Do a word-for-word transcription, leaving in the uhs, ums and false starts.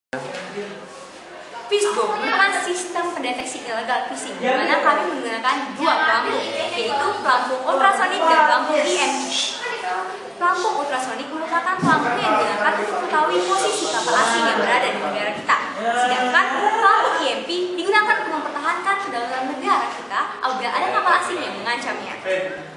Fishbomb merupakan sistem pendeteksi ilegal fishing di mana kami menggunakan dua pelampung, yaitu pelampung ultrasonik dan pelampung I M P. Pelampung ultrasonik merupakan pelampung yang digunakan untuk mengetahui posisi kapal asing yang berada di negara kita, sedangkan pelampung I M P digunakan untuk mempertahankan kedaulatan negara kita apabila ada kapal asing yang mengancamnya.